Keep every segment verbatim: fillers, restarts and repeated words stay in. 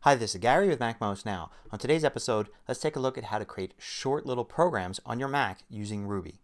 Hi, this is Gary with MacMost Now. On today's episode, let's take a look at how to create short little programs on your Mac using Ruby.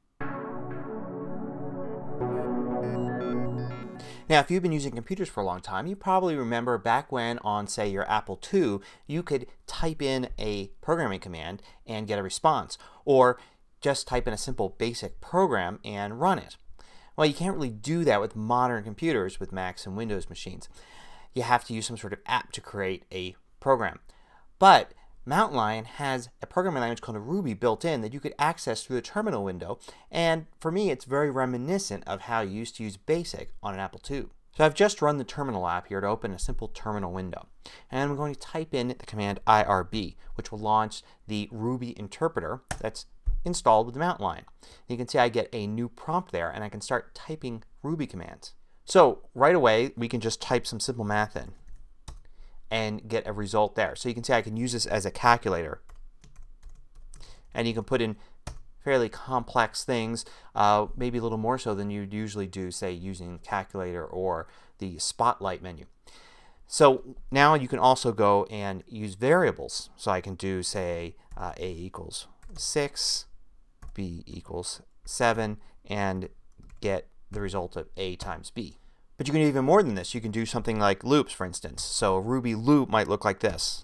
Now, if you've been using computers for a long time, you probably remember back when on, say, your Apple two, you could type in a programming command and get a response, or just type in a simple basic program and run it. Well, you can't really do that with modern computers with Macs and Windows machines. You have to use some sort of app to create a program. But Mountain Lion has a programming language called Ruby built in that you could access through the terminal window, and for me it's very reminiscent of how you used to use BASIC on an Apple two. So I've just run the terminal app here to open a simple terminal window, and I'm going to type in the command I R B, which will launch the Ruby interpreter that's installed with the Mountain Lion. You can see I get a new prompt there and I can start typing Ruby commands. So right away we can just type some simple math in and get a result there. So you can see I can use this as a calculator, and you can put in fairly complex things, uh, maybe a little more so than you'd usually do, say, using calculator or the spotlight menu. So now you can also go and use variables. So I can do, say, uh, A equals six, B equals seven, and get the result of A times B. But you can do even more than this. You can do something like loops, for instance. So a Ruby loop might look like this.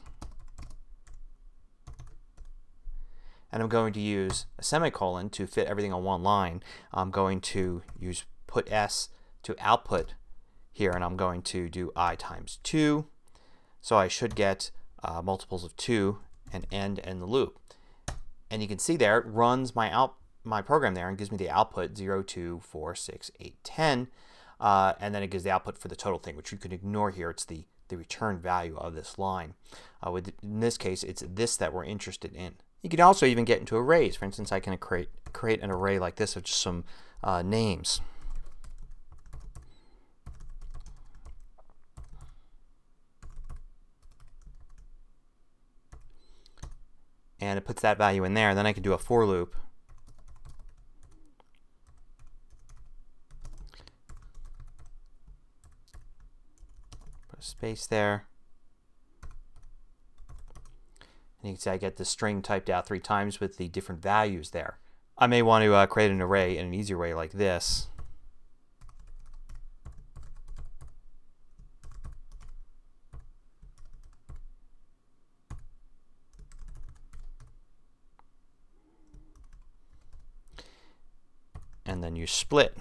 And I'm going to use a semicolon to fit everything on one line. I'm going to use put S to output here, and I'm going to do I times two. So I should get uh, multiples of two and end in the loop. And you can see there it runs my out my program there and gives me the output zero, two, four, six, eight, ten. Uh, and then it gives the output for the total thing, which you can ignore here. It's the, the return value of this line. Uh, with, in this case, it's this that we're interested in. You can also even get into arrays. For instance, I can create, create an array like this of just some uh, names. And it puts that value in there. And then I can do a for loop. Space there, and you can see I get the string typed out three times with the different values there. I may want to uh, create an array in an easier way like this. And then you split.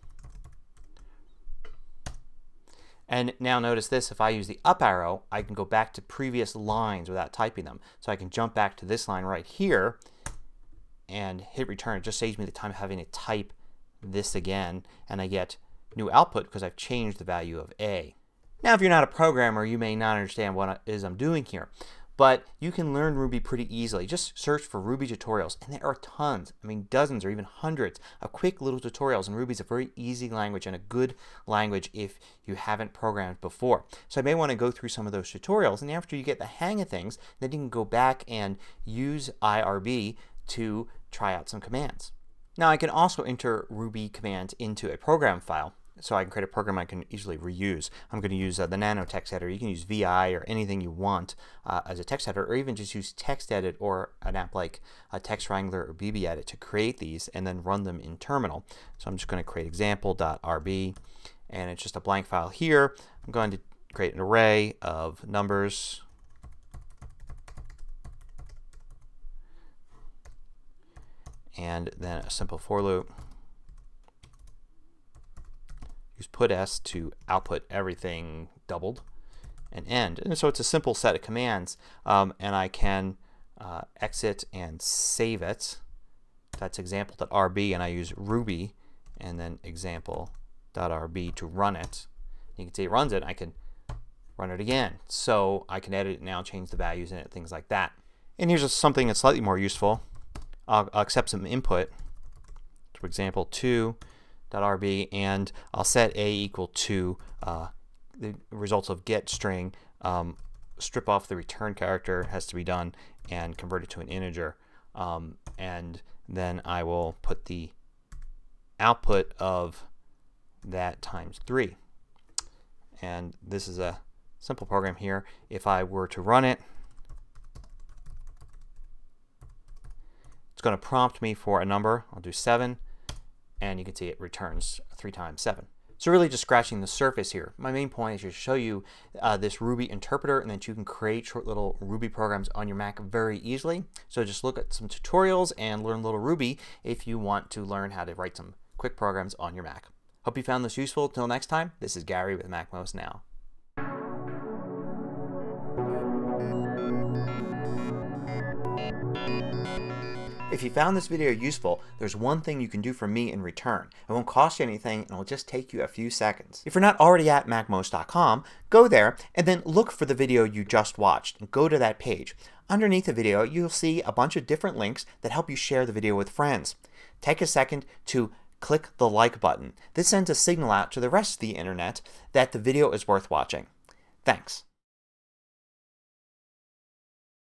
And now notice this, if I use the up arrow, I can go back to previous lines without typing them. So I can jump back to this line right here and hit return. It just saves me the time of having to type this again, and I get new output because I've changed the value of A. Now if you're not a programmer, you may not understand what it is I'm doing here. But you can learn Ruby pretty easily. Just search for Ruby tutorials, and there are tons, I mean dozens or even hundreds of quick little tutorials. And Ruby is a very easy language and a good language if you haven't programmed before. So I may want to go through some of those tutorials, and after you get the hang of things, then you can go back and use I R B to try out some commands. Now I can also enter Ruby commands into a program file. So I can create a program I can easily reuse. I'm going to use uh, the Nano text editor. You can use V I or anything you want uh, as a text editor, or even just use TextEdit or an app like uh, Text Wrangler or B B Edit to create these and then run them in terminal. So I'm just going to create example.rb, and it's just a blank file here. I'm going to create an array of numbers. And then a simple for loop. Use put S to output everything doubled and end. And so it's a simple set of commands, um, and I can uh, exit and save it. That's example.rb, and I use Ruby and then example.rb to run it. You can see it runs it. I can run it again. So I can edit it now, change the values in it, things like that. And here's just something that's slightly more useful. I'll, I'll accept some input. For example, two. .rb, and I'll set a equal to uh, the results of get string, um, strip off the return character, has to be done, and convert it to an integer, um, and then I will put the output of that times three. And this is a simple program here. If I were to run it, it's going to prompt me for a number. I'll do seven, and you can see it returns three times seven. So really just scratching the surface here. My main point is to show you uh, this Ruby interpreter and that you can create short little Ruby programs on your Mac very easily. So just look at some tutorials and learn a little Ruby if you want to learn how to write some quick programs on your Mac. Hope you found this useful. Till next time, this is Gary with MacMost Now. If you found this video useful, there's one thing you can do for me in return. It won't cost you anything and it'll just take you a few seconds. If you're not already at MacMost dot com, go there and then look for the video you just watched and go to that page. Underneath the video you'll see a bunch of different links that help you share the video with friends. Take a second to click the like button. This sends a signal out to the rest of the internet that the video is worth watching. Thanks.